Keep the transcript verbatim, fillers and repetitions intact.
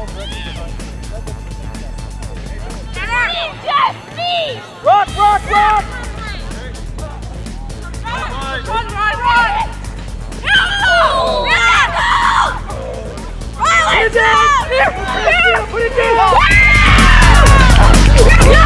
Just me! Rock, rock, rock! Run, run, run! No! No! Put it down! Put it down! Put it down!